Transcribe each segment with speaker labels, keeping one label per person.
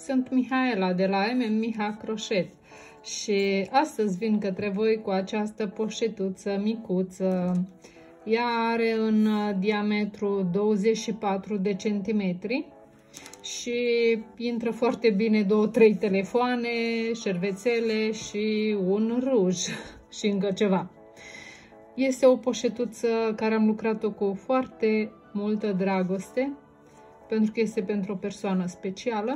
Speaker 1: Sunt Mihaela de la Miha Crochet și astăzi vin către voi cu această poșetuță micuță. Ea are în diametru 24 de centimetri și intră foarte bine 2-3 telefoane, șervețele și un ruj și încă ceva. Este o poșetuță care am lucrat-o cu foarte multă dragoste, pentru că este pentru o persoană specială.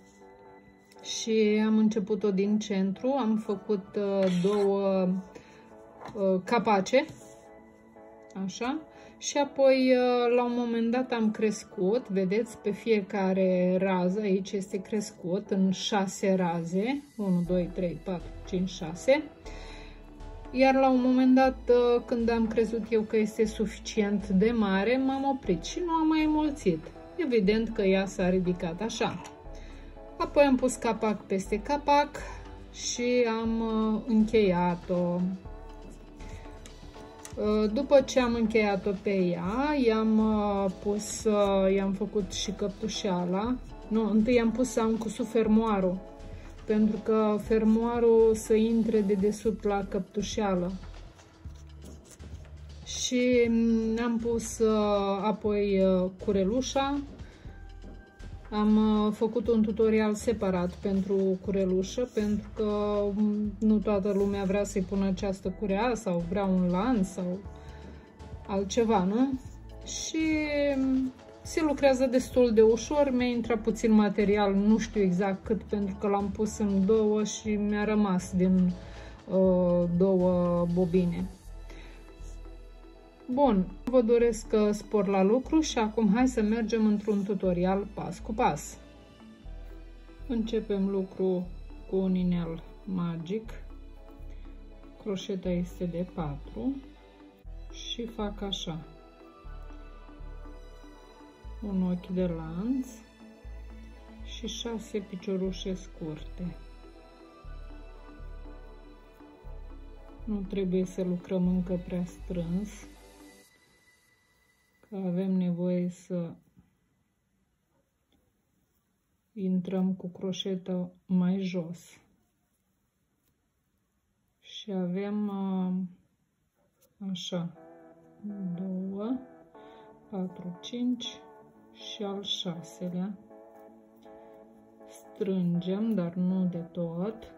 Speaker 1: Și am început-o din centru, am făcut două capace, așa, și apoi la un moment dat am crescut, vedeți, pe fiecare rază, aici este crescut în 6 raze, 1, 2, 3, 4, 5, 6, iar la un moment dat, când am crezut eu că este suficient de mare, m-am oprit și nu am mai înmulțit. Evident că ea s-a ridicat așa. Apoi am pus capac peste capac și am încheiat-o. După ce am încheiat-o pe ea, i-am făcut și căptușeala. Nu, întâi am pus să am cusut fermoarul, pentru că fermoarul să intre de desubt la căptușeală. Și am pus apoi curelușa. Am făcut un tutorial separat pentru curelușă, pentru că nu toată lumea vrea să-i pună această curea sau vrea un lanț sau altceva, nu? Și se lucrează destul de ușor, mi-a intrat puțin material, nu știu exact cât, pentru că l-am pus în două și mi-a rămas din două bobine. Bun, vă doresc spor la lucru și acum hai să mergem într-un tutorial pas cu pas. Începem lucru cu un inel magic. Croșeta este de 4 și fac așa. Un ochi de lanț și 6 piciorușe scurte. Nu trebuie să lucrăm încă prea strâns, că avem nevoie să intrăm cu croșeta mai jos. Și avem așa 2, 4, 5 și al 6-lea. Strângem, dar nu de tot.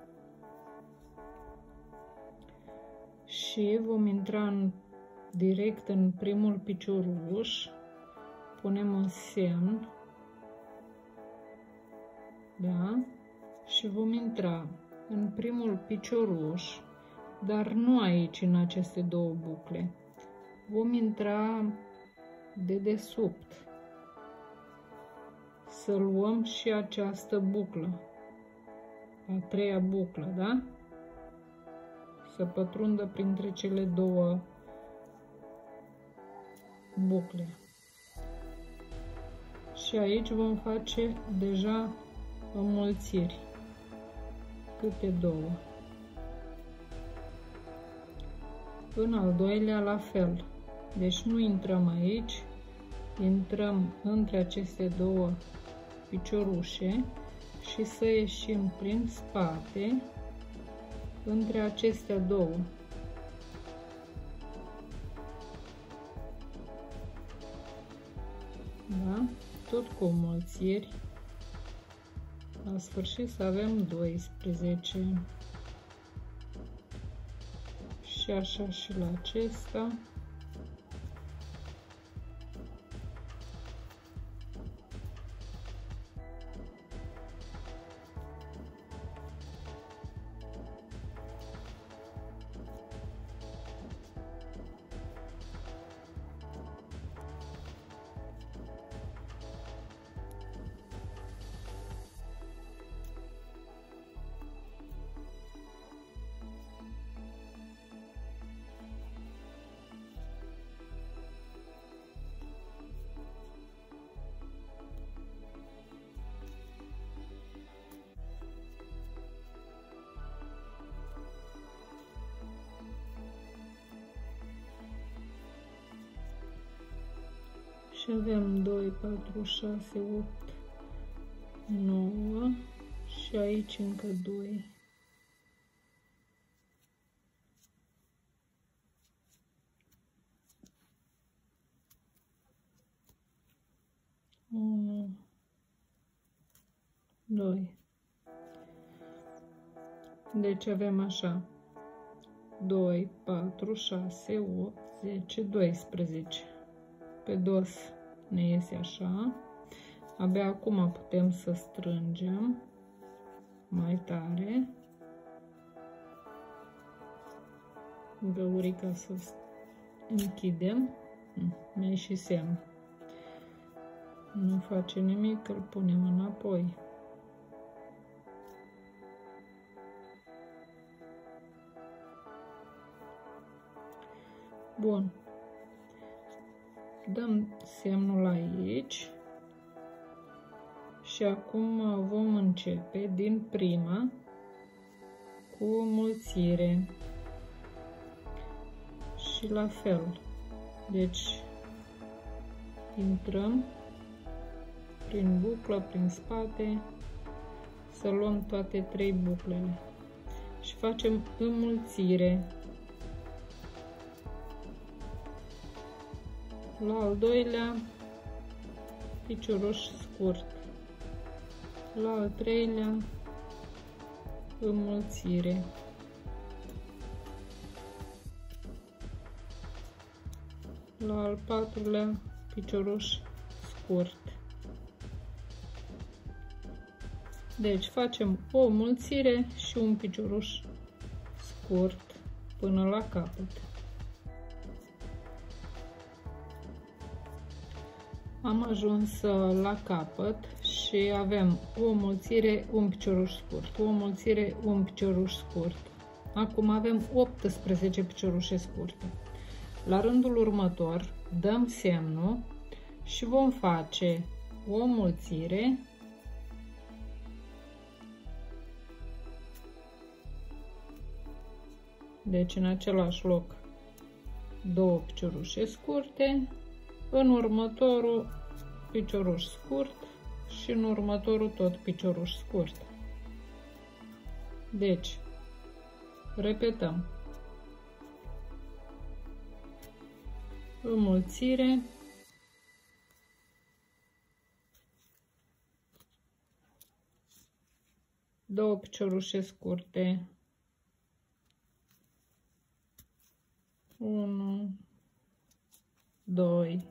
Speaker 1: Și vom intra direct în primul picioruș, punem un semn, da? Și vom intra în primul picioruș, dar nu aici, în aceste două bucle. Vom intra de desubt, să luăm și această buclă, a treia buclă, da? Să pătrundă printre cele două bucle. Și aici vom face deja înmulțiri, câte două. În al doilea la fel. Deci nu intrăm aici, intrăm între aceste două piciorușe și să ieșim prin spate între acestea două. Da? Tot cu înmulțiri. La sfârșit să avem 12. Și așa și la acesta. Și avem 2, 4, 6, 8, 9, Și aici încă 2. Unu, 2. Deci avem așa. 2, 4, 6, 8, 10, 12. Pe dos ne iese așa. Abia acum putem să strângem mai tare găurica, să închidem. Mi-a ieșit semn. Nu face nimic, îl punem înapoi. Bun. Dăm semnul aici. Și acum vom începe din prima cu mulțire. Și la fel. Deci intrăm prin buclă, prin spate, să luăm toate 3 buclele. Și facem înmulțire. La al doilea picioruș scurt. La al treilea înmulțire. La al patrulea picioruș scurt. Deci facem o înmulțire și un picioruș scurt până la capăt. Am ajuns la capăt și avem o înmulțire, un picioruș scurt, o înmulțire, un picioruș scurt. Acum avem 18 piciorușe scurte. La rândul următor dăm semnul și vom face o înmulțire, deci în același loc 2 piciorușe scurte, în următorul picioruș scurt și în următorul tot picioruș scurt. Deci, repetăm. Înmulțire, două piciorușe scurte, 1, 2.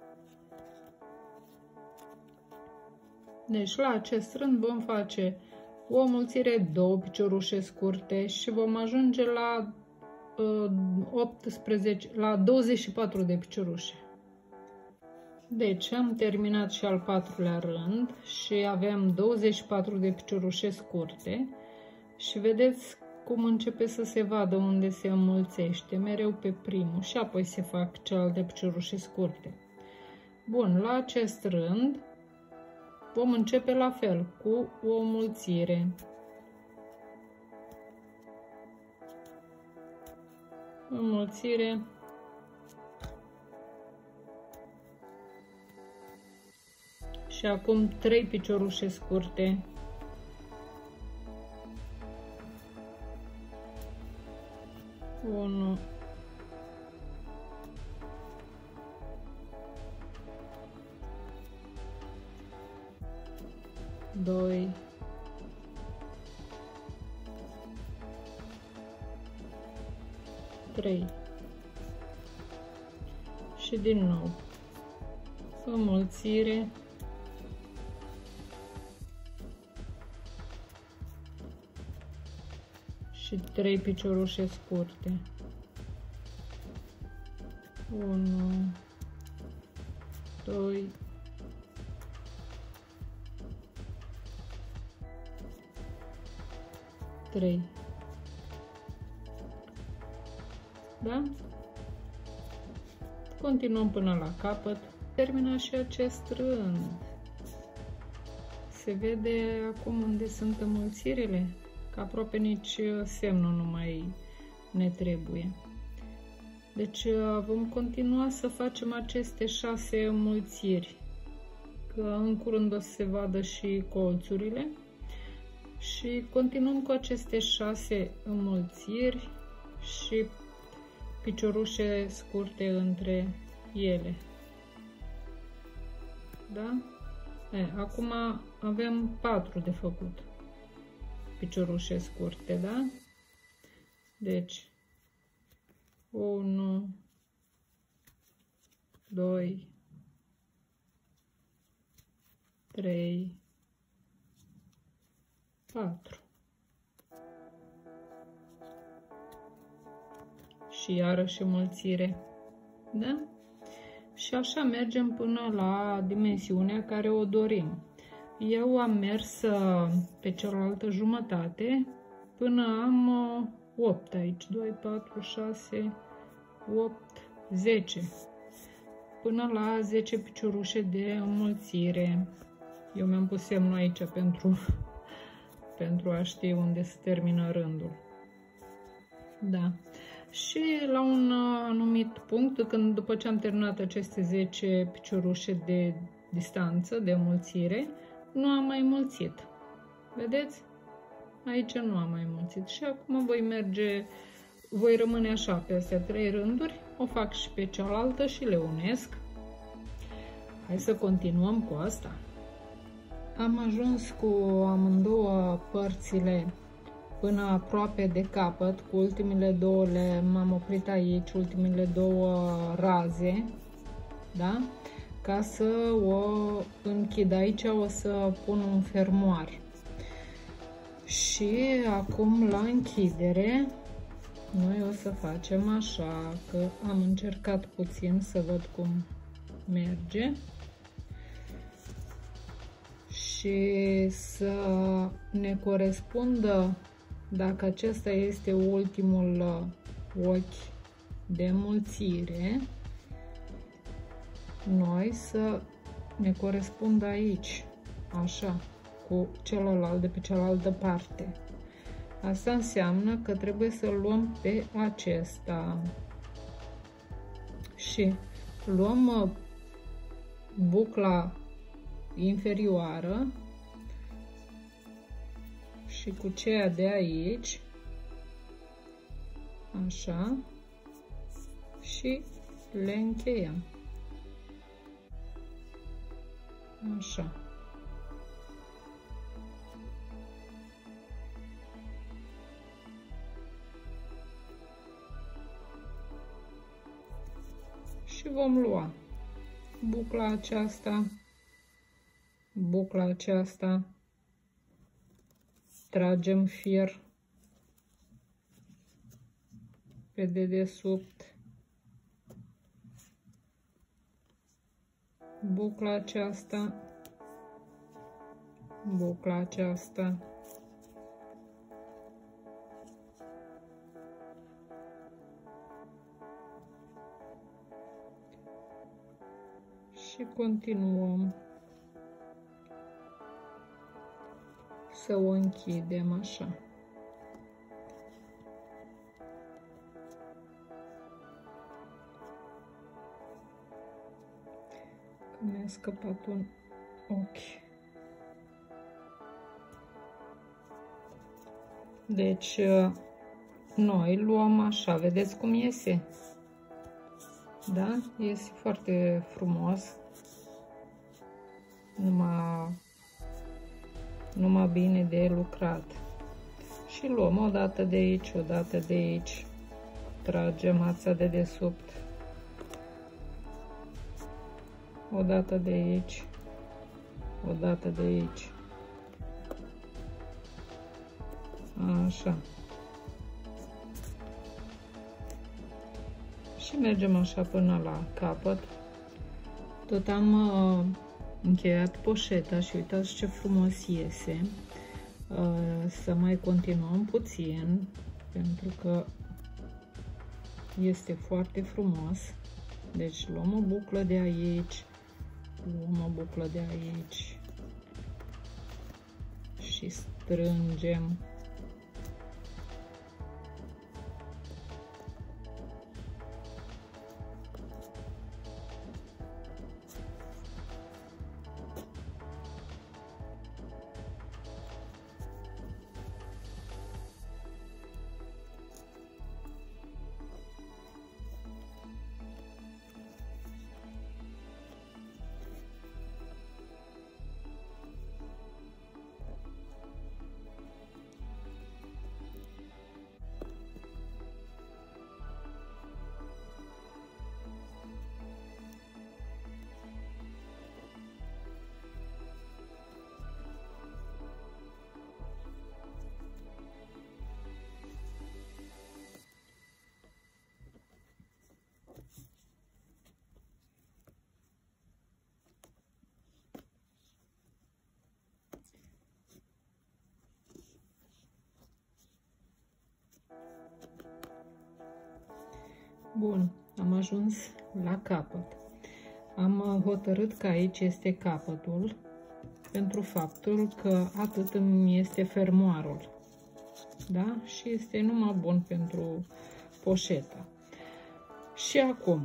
Speaker 1: Deci la acest rând vom face o înmulțire, 2 piciorușe scurte și vom ajunge la 24 de piciorușe. Deci am terminat și al 4-lea rând și avem 24 de piciorușe scurte și vedeți cum începe să se vadă unde se înmulțește, mereu pe primul și apoi se fac celelalte piciorușe scurte. Bun, la acest rând vom începe la fel cu o înmulțire. Înmulțire. Și acum 3 piciorușe scurte. Unu. 2. 3. Și din nou înmulțire. Și 3 piciorușe scurte. 1, 2, 3. Da? Continuăm până la capăt. Termină și acest rând. Se vede acum unde sunt înmulțirile, că aproape nici semnul nu mai ne trebuie. Deci vom continua să facem aceste 6 înmulțiri, că în curând o să se vadă și colțurile Și continuăm cu aceste 6 înmulțiri și piciorușe scurte între ele. Da? Acum avem 4 de făcut. Piciorușe scurte, da? Deci 1, 2, 3, 4. Și iarăși înmulțire, da? Și așa mergem până la dimensiunea care o dorim. Eu am mers pe cealaltă jumătate până am 8 aici, 2, 4, 6, 8, 10. Până la 10 piciorușe de înmulțire. Eu mi-am pus semnul aici pentru a ști unde se termină rândul. Da. Și la un anumit punct, după ce am terminat aceste 10 piciorușe de distanță, de înmulțire, nu am mai înmulțit. Vedeți? Aici nu am mai înmulțit. Și acum voi rămâne așa pe astea 3 rânduri, o fac și pe cealaltă și le unesc. Hai să continuăm cu asta. Am ajuns cu amândouă părțile până aproape de capăt. Cu ultimele două m-am oprit aici, ultimele două raze, da? Ca să o închid. Aici o să pun un fermoar. Și acum la închidere noi o să facem așa, că am încercat puțin să văd cum merge. Și să ne corespundă, dacă acesta este ultimul ochi de înmulțire, noi să ne corespundă aici, așa, cu celălalt de pe cealaltă parte. Asta înseamnă că trebuie să luăm pe acesta și luăm bucla inferioară și cu ceea de aici, așa, și le încheiem. Așa. Și vom lua bucla aceasta, tragem fir pe dedesubt, bucla aceasta, și continuăm să o închidem așa. Că mi-a scăpat un ochi. Deci noi luăm așa, vedeți cum iese? Da? Iese foarte frumos. Numai bine de lucrat. Și luăm o dată de aici, o dată de aici. Tragem ața de desubt. O dată de aici. O dată de aici. Așa. Și mergem așa până la capăt. Tot am încheiat poșeta și uitați ce frumos iese. Să mai continuăm puțin, pentru că este foarte frumos. Deci luăm o buclă de aici, luăm o buclă de aici și strângem. Bun, am ajuns la capăt. Am hotărât că aici este capătul pentru faptul că atât îmi este fermoarul. Da? Și este numai bun pentru poșeta. Și acum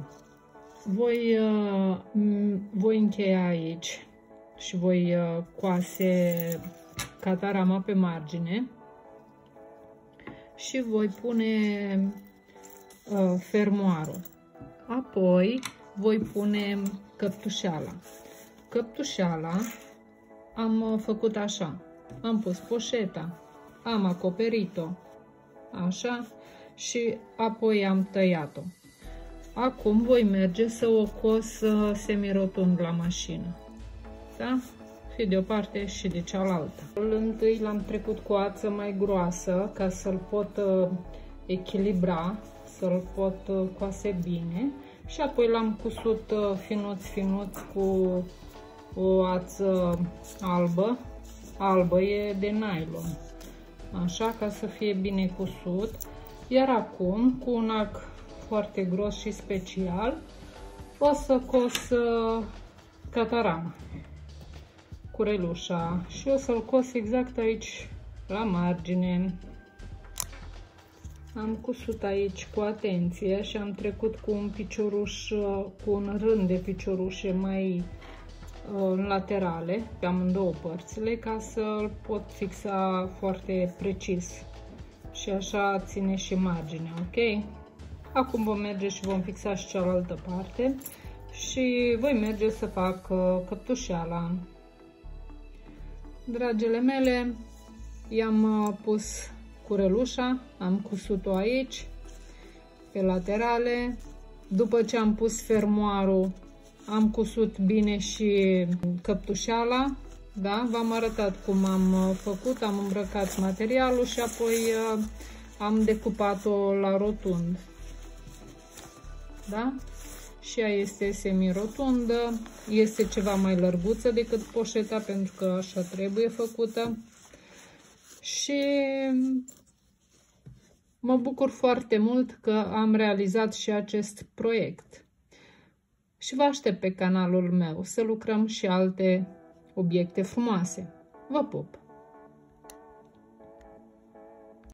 Speaker 1: voi încheia aici și voi coase catarama pe margine și voi pune fermoarul. Apoi voi pune căptușeala. Căptușeala am făcut așa. Am pus poșeta, am acoperit-o așa și apoi am tăiat-o. Acum voi merge să o cos semirotund la mașină. Da? Și de o parte și de cealaltă. Întâi l-am trecut cu ață mai groasă ca să-l pot echilibra, să-l pot coase bine și apoi l-am cusut finuț cu o ață albă e de nylon, așa, ca să fie bine cusut. Iar acum, cu un ac foarte gros și special, o să cos catarama, curelușa, și o să-l cos exact aici, la margine. Am cusut aici cu atenție și am trecut cu un picioruș, cu un rând de piciorușe mai laterale, pe amândouă părțile, ca să-l pot fixa foarte precis. Și așa ține și marginea, ok? Acum vom merge și vom fixa și cealaltă parte și voi merge să fac căptușeala. Dragile mele, i-am pus curelușa, am cusut-o aici, pe laterale. După ce am pus fermoarul, am cusut bine și căptușeala. Da? V-am arătat cum am făcut, am îmbrăcat materialul și apoi am decupat-o la rotund. Da? Și ea este semi-rotundă, este ceva mai lărguță decât poșeta, pentru că așa trebuie făcută. Și mă bucur foarte mult că am realizat și acest proiect. Și vă aștept pe canalul meu să lucrăm și alte obiecte frumoase. Vă pup!